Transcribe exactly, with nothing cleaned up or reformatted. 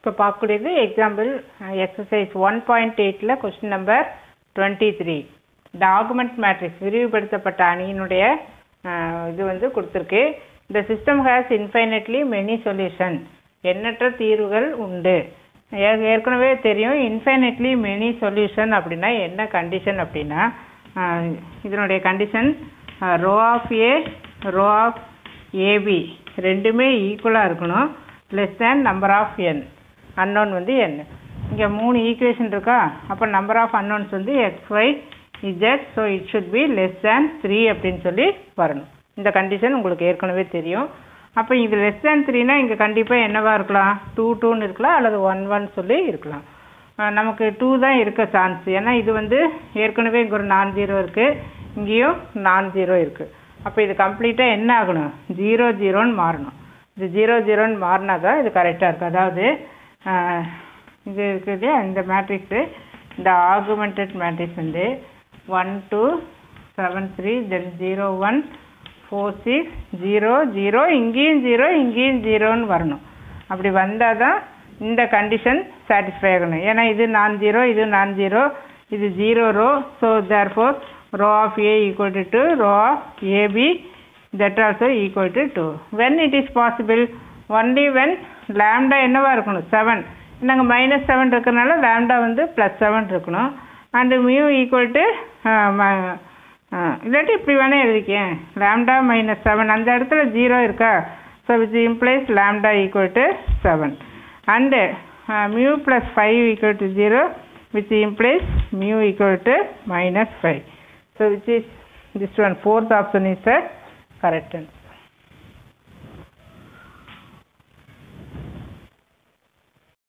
இப்போ பார்க்கக்கூடியது example exercise one point எயிட்டில் கொஸ்டின் நம்பர் டுவெண்ட்டி த்ரீ இந்த ஆகுமெண்ட் மேட்ரிக்ஸ் விரிவுபடுத்தப்பட்ட அணியினுடைய இது வந்து கொடுத்துருக்கு. இந்த system has infinitely many solution, எண்ணற்ற தீர்வுகள் உண்டு. ஏற்கனவே தெரியும் இன்ஃபைனட்லி மெனி சொல்யூஷன் அப்படின்னா என்ன கண்டிஷன் அப்படின்னா, இதனுடைய condition row of A row of AB ரெண்டுமே ஈக்குவலாக இருக்கணும், less than number of N, unknown வந்து என். இங்கே மூணு ஈக்குவேஷன் இருக்கா, அப்போ நம்பர் ஆஃப் அன்னோன்ஸ் வந்து X Y Z, so it should be less than three அப்படின்னு சொல்லி வரணும். இந்த கண்டிஷன் உங்களுக்கு ஏற்கனவே தெரியும். அப்போ இது லெஸ் தேன் த்ரீனா இங்கே கண்டிப்பாக என்னவாக இருக்கலாம், டூ டூன்னு இருக்கலாம் அல்லது ஒன் ஒன் சொல்லி இருக்கலாம். நமக்கு டூ தான் இருக்க சான்ஸ், ஏன்னா இது வந்து ஏற்கனவே இங்கே ஒரு நான் ஜீரோ இருக்குது, இங்கேயும் நான் ஜீரோ இருக்குது. அப்போ இது கம்ப்ளீட்டாக என்ன ஆகணும், ஜீரோ ஜீரோன்னு மாறணும். இது ஜீரோ ஜீரோன்னு மாறினா தான் இது கரெக்டாக இருக்குது. அதாவது இது இருக்குது இந்த மேட்ரிக்ஸு, இந்த ஆகுமெண்டட் மேட்ரிக்ஸ் வந்து one two seven three then zero one four six zero zero, இங்கேயும் ஜீரோ இங்கேயும் ஜீரோன்னு வரணும். அப்படி வந்தால் தான் இந்த கண்டிஷன் சாட்டிஸ்ஃபை ஆகணும். ஏன்னா இது நான் ஜீரோ இது நான் ஜீரோ, இது zero row, so therefore row of A equal to two, row of AB that also equal to two. When it is possible, only when lambda என்னவா இருக்கணும், செவன். நாங்கள் மைனஸ் செவன் இருக்கிறனால லேம்டா வந்து plus seven இருக்கணும். And mu equal to இல்லாட்டி இப்படி வேணால் எழுதிக்கேன், lambda minus seven, அந்த இடத்துல ஜீரோ இருக்கா, so which implies lambda equal to seven. And mu plus five equal to zero, which implies mu equal to minus five. So which is this one, fourth option is the correct answer.